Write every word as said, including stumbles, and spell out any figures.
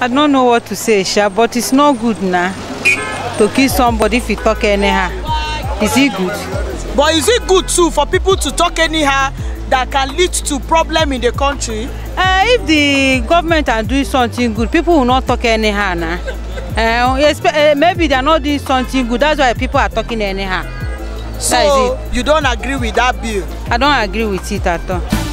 I don't know what to say, Sha, but it's not good now to kill somebody if you talk anyhow. Is it good? But is it good too for people to talk anyhow that can lead to problem in the country? Uh, if the government are doing something good, people will not talk anyhow now. Uh, maybe they are not doing something good, that's why people are talking anyhow. So you don't agree with that bill? I don't agree with it at all.